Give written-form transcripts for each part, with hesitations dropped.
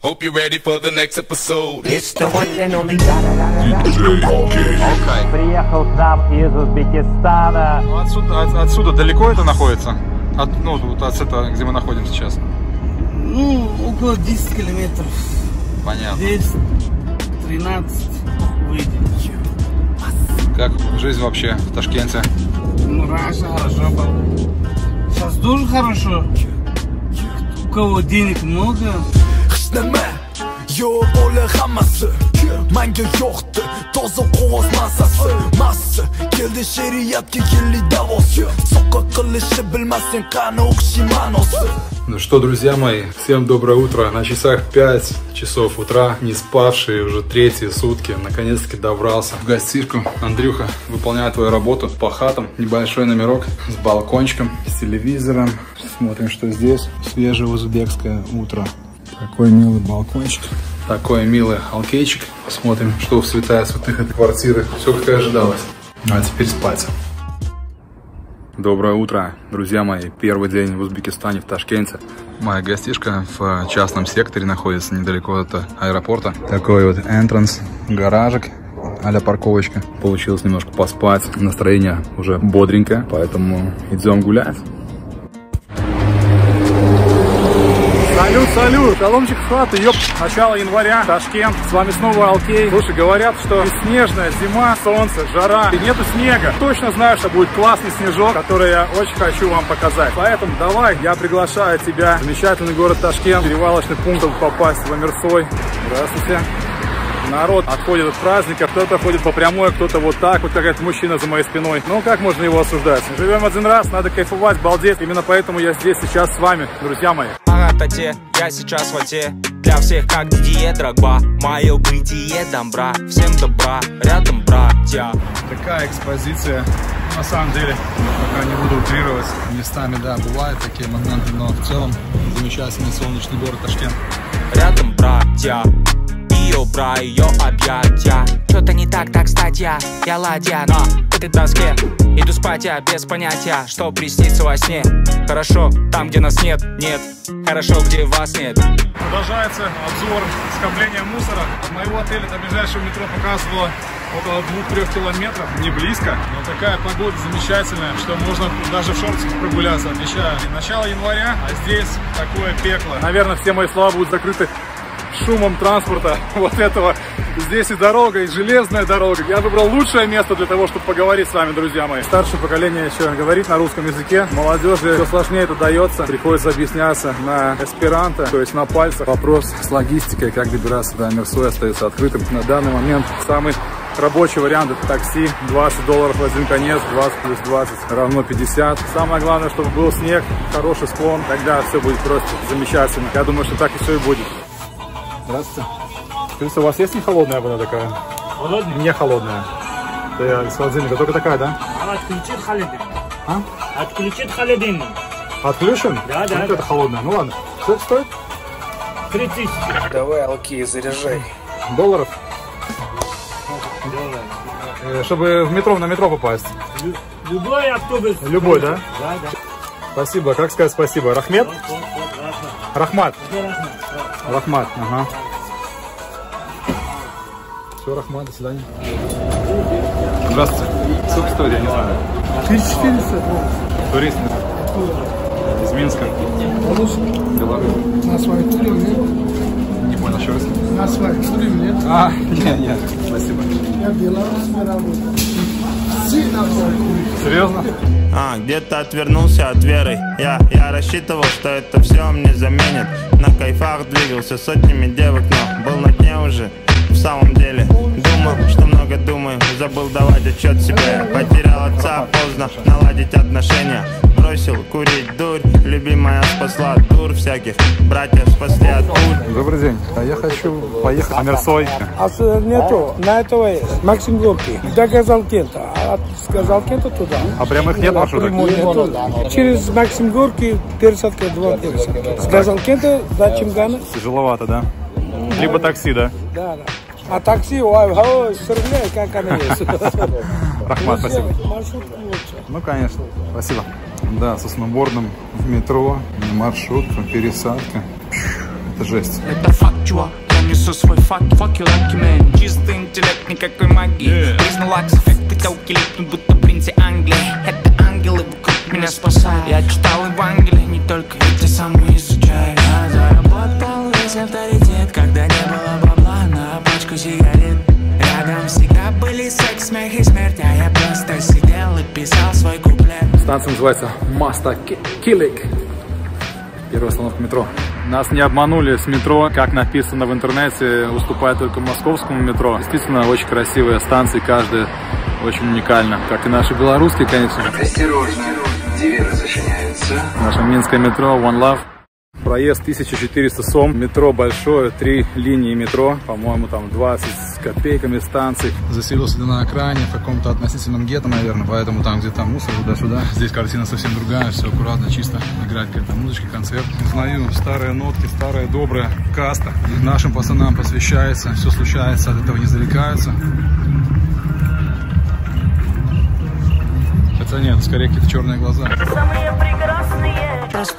Hope you're ready for the next episode. It's the one and only Приехал к нам из Узбекистана. Отсюда далеко это находится? От этого, где мы находимся сейчас? Ну, около 10 километров. Понятно. 10, 13 выйдет. Как жизнь вообще в Ташкенте? Ну, раньше хорошо было. Сейчас тоже хорошо. У кого денег много. Yo'q bo'la hammasi menga yo'qdi toza qog'oz massasi massa keldi she'riyatga yillik davosi soqqa qilishni bilmasang qani o'qishi ma'nosi. Ну что, друзья мои, всем доброе утро. На часах 5 часов утра, не спавшие уже третьи сутки. Наконец-таки добрался в гостишку. Андрюха выполняет твою работу по хатам. Небольшой номерок с балкончиком, с телевизором. Смотрим, что здесь. Свежее узбекское утро. Такой милый балкончик. Такой милый алкейчик. Посмотрим, что в святая святых этой квартиры. Все как и ожидалось. Ну а теперь спать. Доброе утро, друзья мои. Первый день в Узбекистане, в Ташкенте. Моя гостишка в частном секторе находится, недалеко от аэропорта. Такой вот entrance, гаражик а-ля парковочка. Получилось немножко поспать. Настроение уже бодренькое, поэтому идем гулять. Салют, шаломчик хаты, ёп, начало января, Ташкент, с вами снова Алкей. Слушай, говорят, что снежная зима, солнце, жара, и нету снега. Точно знаю, что будет классный снежок, который я очень хочу вам показать. Поэтому давай, я приглашаю тебя в замечательный город Ташкент, перевалочный пункт, чтобы попасть в Амирсой. Здравствуйте. Народ отходит от праздника, кто-то ходит по прямой, кто-то вот так, вот какая-то мужчина за моей спиной. Ну, как можно его осуждать? Живем один раз, надо кайфовать, балдеть. Именно поэтому я здесь сейчас с вами, друзья мои. Я сейчас в оте, для всех как Дидье Дрогба. Мое бытие добра, всем добра, рядом братья. Такая экспозиция, на самом деле, пока не буду утрировать, местами, да, бывают такие моменты, но в целом замечательный солнечный город Ташкент. Рядом братья, ее бра, ее объятия. Что-то не так, статья, я ладья на этой доске. Иду спать я без понятия, что приснится во сне. Хорошо, там где нас нет, хорошо, где вас нет. Продолжается обзор скопления мусора. От моего отеля до ближайшего метро показывало около 2-3 километров. Не близко, но такая погода замечательная, что можно даже в шортиках прогуляться. Обещаю. Начало января, а здесь такое пекло. Наверное, все мои слова будут закрыты шумом транспорта вот этого. Здесь и дорога, и железная дорога. Я выбрал лучшее место для того, чтобы поговорить с вами, друзья мои. Старшее поколение еще говорит на русском языке. Молодежи все сложнее это дается. Приходится объясняться на эсперанто, то есть на пальцах. Вопрос с логистикой, как добираться до Амирсой, остается открытым. На данный момент самый рабочий вариант — это такси. $20 в один конец, 20 плюс 20 равно 50. Самое главное, чтобы был снег, хороший склон. Тогда все будет просто замечательно. Я думаю, что так и все и будет. Здравствуйте. Скажите, у вас есть не холодная вода такая? Холодная? Не холодная. Это из холодильника, только такая, да? Отключит холодильник. А? Отключит холодильник. Отключен? Да. Это холодная. Ну ладно. Что это стоит? 3000. Давай, Алкей, заряжай. $? Чтобы на метро попасть. Любой автобус. Любой, да? Да. Спасибо. Как сказать спасибо? Рахмет? Рахмат. Рахмат, ага. Все, Рахмат, до свидания. Здравствуйте. Сколько стоит, я не знаю. 1400. Турист из Минска. Беларусь. На своей туре нет. Не понял, еще раз. На своей туре нет. Нет, спасибо. Я в Беларуси работаю. Серьезно? Где-то отвернулся от веры. Я рассчитывал, что это все мне заменит. На кайфах двигался сотнями девок, но был на дне уже. В самом деле думал, что много думаю. Забыл давать отчет себе. Потерял отца, поздно наладить отношения. Бросил курить дурь. Любимая спасла от тур всяких. Братья спасли от пуль. Добрый день. Я хочу поехать в Амирсой. Нету. На этого Максим Горький. До Газалкента. А с Газалкента туда. А прямых нет маршрутов? Через Максим Горький пересадка 2 пересадки. С Газалкента до Чимгана. Тяжеловато, да? Либо такси, да? Да. А такси, стреляй, как она есть. Рахмат, спасибо. Маршрут лучше. Ну, конечно. Спасибо. Да, со сноубордом в метро, маршрутка, пересадка. это жесть. Это факт, чувак, я несу свой факт. Fuck you lucky man, чистый интеллект, никакой магии. Жизнь лакс, эффекты телки липнут, будто принцы Англии. Это ангелы вокруг меня спасают. Я читал Евангелие, не только ведь я сам изучаю. Я заработал весь авторитет, когда не было бабла на пачку сигарет. Рядом всегда были секс, смех и смерть, а я просто сидел и писал свой куплет. Станция называется Маста Килик. Первая остановка метро. Нас не обманули с метро, как написано в интернете, уступает только московскому метро. Действительно, очень красивые станции, каждая очень уникальна. Как и наши белорусские, конечно же. Осторожно, двери зачиняются. Наше минское метро One Love. Проезд 1400 сом. Метро большое, 3 линии метро. По-моему, там 20 с копейками станций. Заселился на окраине, в каком-то относительном гетто, наверное. Поэтому там где-то мусор, туда-сюда. Здесь картина совсем другая, все аккуратно, чисто. Играет какая-то музычка, концерт. Узнаю старые нотки, старая добрая каста. И нашим пацанам посвящается, все случается, от этого не зарекаются. Хотя нет, скорее какие-то черные глаза. Самые прекрасные просто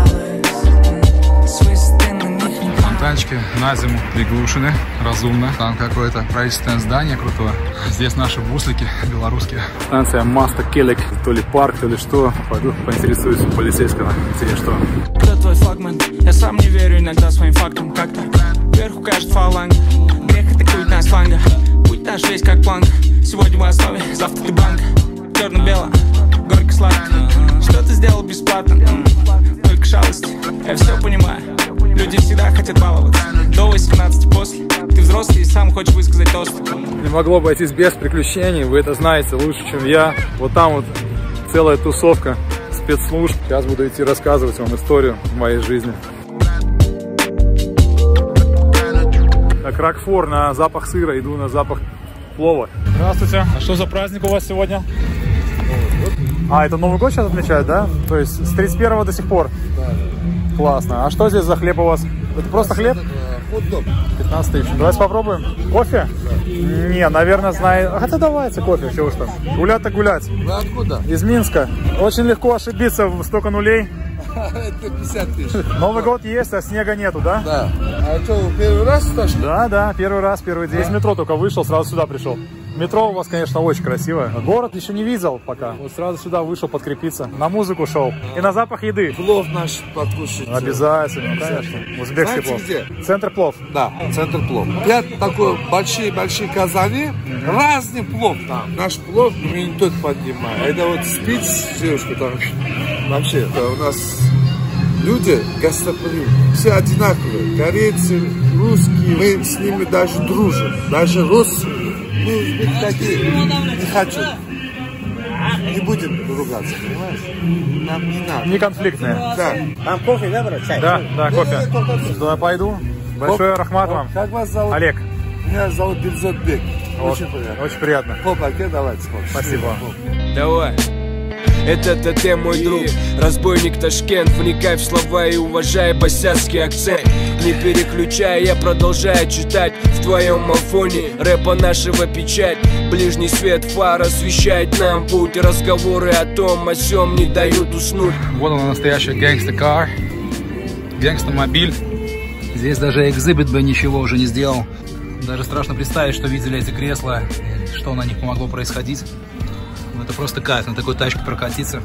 Фонтанчики на зиму приглушены, разумно. Там какое-то правительственное здание крутое. Здесь наши буслики белорусские. Станция Маста Келек. То ли парк, то ли что. Пойду поинтересуюсь у полицейского. Интересно, что. Кто твой флагман? Я сам не верю иногда своим фактам. Как-то вверху кажет фаланга. Грех это культ на сланга. Путь наш весь как планка. Сегодня в основе, завтра ты банк. Черно-бело, горько сладко. Что ты сделал бесплатно? Только шалости, я все понимаю. Люди всегда хотят баловаться. До 18 после. Ты взрослый и сам хочешь высказать тост. Не могло обойтись без приключений. Вы это знаете лучше, чем я. Вот там вот целая тусовка спецслужб. Сейчас буду идти рассказывать вам историю моей жизни. Так, Рокфор на запах сыра, иду на запах плова. Здравствуйте. А что за праздник у вас сегодня? А, это Новый год сейчас отмечают, да? То есть с 31-го до сих пор? Да. Классно. А что здесь за хлеб у вас? Это просто хлеб? 15 тысяч. Давайте попробуем. Кофе? Да. Не, наверное, знаю. Хотя давайте кофе, чего уж там. Гулять-то гулять. Вы откуда? Из Минска. Очень легко ошибиться, столько нулей. Это 50 тысяч. Новый год есть, а снега нету, да? Да. А что, первый раз точно? Да, да, первый раз, первый день. Из метро только вышел, сразу сюда пришел. Метро у вас, конечно, очень красивое. Город еще не видел пока. Вот сразу сюда вышел подкрепиться. На музыку шел. И на запах еды. Плов наш покушать. Обязательно, конечно. Узбекский плов. Где? Центр плов. Да, центр плов. 5 такой большие казани. Разный плов там. Наш плов мы не тот поднимаем. Это вот спиц, девушка там. Вообще, это у нас люди гостеприимные. Все одинаковые. Корейцы, русские. Мы с ними даже дружим. Даже русские. Мы такие, не хочу. Не будем ругаться, понимаешь? Нам не надо. Не конфликтные. Да. Там кофе, да, брат? Чай? Да, да, кофе. Что, я пойду? Большое рахмат вам. Как вас зовут? Олег. Меня зовут Бельзотбек. Вот. Очень приятно. Очень приятно. Хоп, окей, давайте. Спасибо. Давай. Это ты, мой друг, разбойник Ташкент. Вникай в слова и уважай босяцкий акцент. Не переключай, я продолжаю читать. В твоем афоне рэпа нашего печать. Ближний свет фар освещает нам путь. Разговоры о том, о сём не дают уснуть. Вот он, настоящий гэнгста-кар. Гэнгста-мобиль. Здесь даже экзибит бы ничего уже не сделал. Даже страшно представить, что видели эти кресла, что на них могло происходить. Это просто кайф, на такой тачке прокатиться.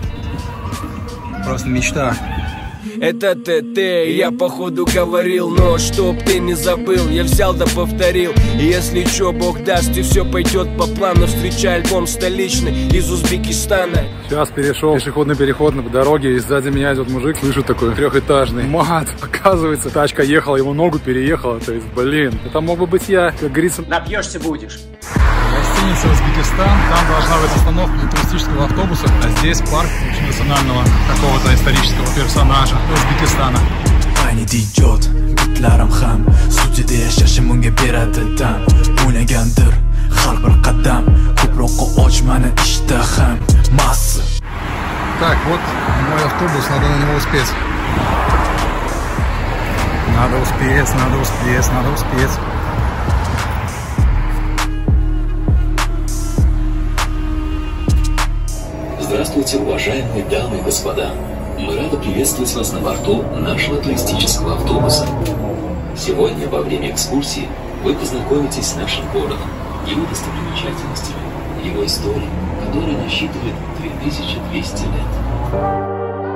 Просто мечта. Это ТТ, я походу говорил, но чтоб ты не забыл, я взял да повторил. И если чё, Бог даст, и все пойдет по плану. Встречай альбом столичный из Узбекистана. Сейчас перешел пешеходный переход по дороге, и сзади меня идет мужик, слышу такой трехэтажный мат. Оказывается, тачка ехала, его ногу переехала. То есть, блин, это мог бы быть я, как говорится. Напьешься будешь. Гостиница Узбекистан, там должна быть остановка для туристического автобуса, а здесь парк национального какого-то исторического персонажа Узбекистана. Память идет, битларам хам, судьяда яшашим unga beradi dam. O'ylagandir har bir qadam, ko'proq ochmani ishtaham. Massa. Так, вот мой автобус, надо на него успеть. Надо успеть, надо успеть, надо успеть. Здравствуйте, уважаемые дамы и господа. Мы рады приветствовать вас на борту нашего туристического автобуса. Сегодня, во время экскурсии, вы познакомитесь с нашим городом, его достопримечательностями, его историей, которая насчитывает 2200 лет.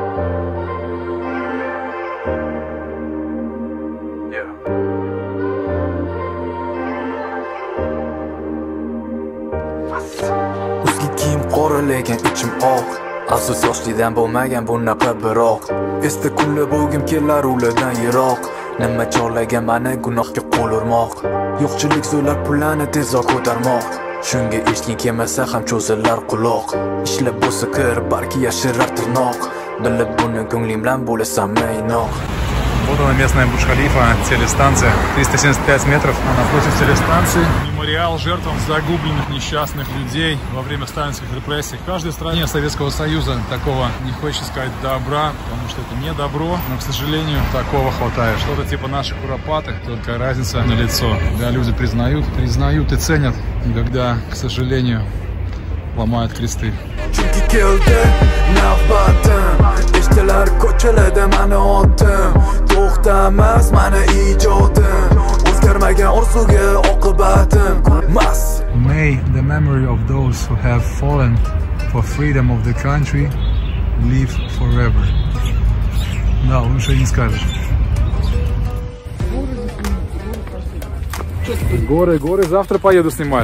Lekin ichim oq Afsus yoshlikdan bo'lmagan bunaqa biroq Esda kunlar bo'lgim kelar ulardan yiroq Nima chorlagan mani gunohga qo'l urmoq Yo'qchilik zo'rlar pullarni tezroq ko'tarmoq Shunga eshitging kelmasa ham cho'zilar quloq Ishlab bo'lsa kir, balki yashirar tirnoq Bilib buni ko'nglim bilan bo'lasanmi inoq. Вот она, местная Бурдж-Халифа, телестанция, 375 метров. А напротив телестанции мемориал жертвам загубленных несчастных людей во время сталинских репрессий. В каждой стране Советского Союза такого, не хочется сказать, добра, потому что это не добро, но, к сожалению, такого хватает. Что-то типа наших куропаток, только разница на лицо. Когда люди признают и ценят, и когда, к сожалению, lomают кресты. Chunki keldi navbatim Eshitilar ko'chalarda mani otim To'xtamas mani ijodim O'zgarmagan orzuga oqibatim Mas May the memory of those who have fallen for freedom of the country live forever. Да, лучше не скажешь. Горы, завтра поеду снимать.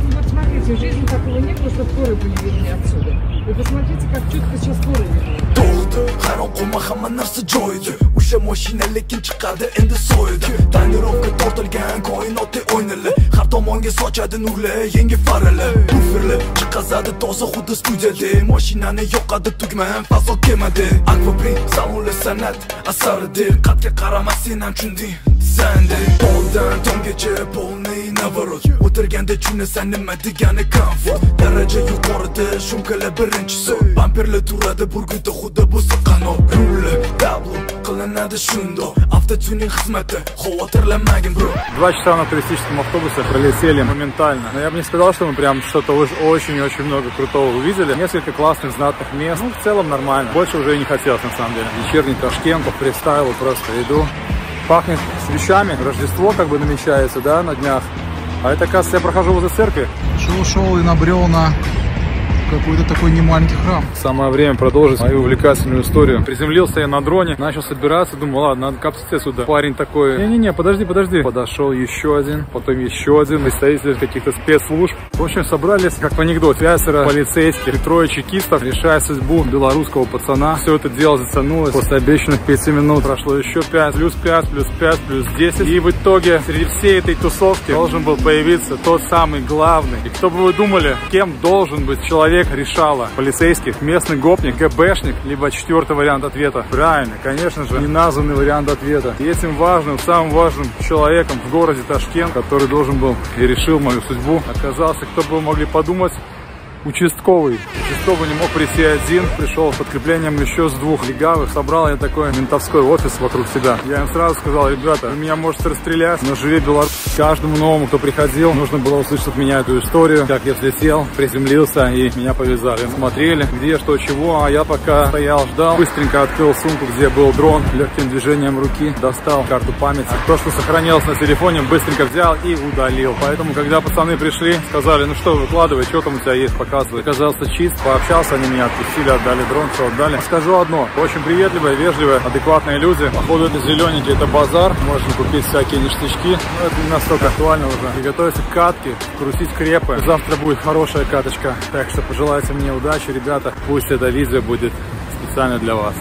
В жизни такого не было, чтобы горы были видны отсюда. Вы посмотрите, как четко сейчас горы видны. Hayron qolma hamma narsa joyida O'sha mashina lekin chiqadi endi so'yida Tonirovga tortilgan koinotda o'ynali Har tomonga sochadi nurli yangi farali Buferli chiqazadi toza xuddi studiyada Mashinani yoqadi tugman fazo kemadi Akvaprin salonli san'at asaridir Qatga qaramas sen ham tushunding Sende Poldan tomgacha polniy navorot O'tirganda tushunasan nima degani komfort Daraja yuqorida shumkalar birinchisi Bamperlar turadi burgutda xuddi bo'lsa qanot Rulli tablo qilinadi shundoq Avtotuning xizmati xavotirlanmagin bro 2 часа на туристическом автобусе пролетели моментально. Но я бы не сказал, что мы прям что-то очень-очень много крутого увидели. Несколько классных, знатных мест. Ну, в целом нормально. Больше уже и не хотелось, на самом деле. Вечерний Ташкент, по фристайлу просто иду. Пахнет свечами. Рождество как бы намечается, да, на днях. А это, оказывается, я прохожу возле церкви. Шел и набрел на какой-то такой немаленький храм. Самое время продолжить мою увлекательную историю. Приземлился я на дроне, начал собираться, думал, ладно, надо капсить отсюда. Парень такой, не-не-не, подожди. Подошел еще один, потом еще один, представители каких-то спецслужб. В общем, собрались, как в анекдоте, 5 полицейских, 3 чекистов, решая судьбу белорусского пацана. Все это дело затянулось. После обещанных 5 минут прошло еще 5, плюс 5, плюс 5, плюс 10. И в итоге среди всей этой тусовки должен был появиться тот самый главный. И кто бы вы думали, кем должен быть человек, решала полицейских, местный гопник, ГБшник, либо 4-й вариант ответа. Правильно, конечно же, неназванный вариант ответа. И этим важным, самым важным человеком в городе Ташкент, который должен был и решил мою судьбу, оказался, кто бы вы могли подумать, участковый. Участковый не мог прийти один, пришел с подкреплением еще с 2 легавых. Собрал я такой ментовской офис вокруг себя. Я им сразу сказал, ребята, вы меня можете расстрелять, но живи Беларусь. Каждому новому, кто приходил, нужно было услышать от меня эту историю, как я взлетел, приземлился и меня повязали. Смотрели, где, что, чего, а я пока стоял, ждал. Быстренько открыл сумку, где был дрон, легким движением руки достал карту памяти. То, что сохранилось на телефоне, быстренько взял и удалил. Поэтому, когда пацаны пришли, сказали, ну что, выкладывай, что там у тебя есть, показывай. Оказался чист, пообщался, они меня отпустили, отдали дрон, все отдали. Скажу одно, очень приветливые, вежливые, адекватные люди. Походу, это зелененький, это базар, можно купить всякие ништячки, но это не настолько актуально уже. Приготовиться к катке, крутить крепы. Завтра будет хорошая каточка, так что пожелайте мне удачи, ребята. Пусть это видео будет специально для вас.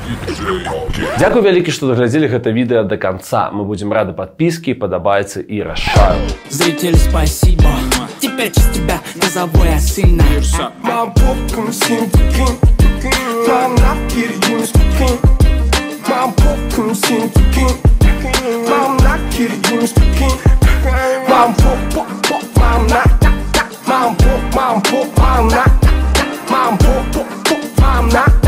Дзякуй вялікі, што даглядзелі гэта відэа до конца. Мы будем рады подписке, подобайцы и расшару. Зрители, спасибо. Теперь через тебя назову я сына. Mom,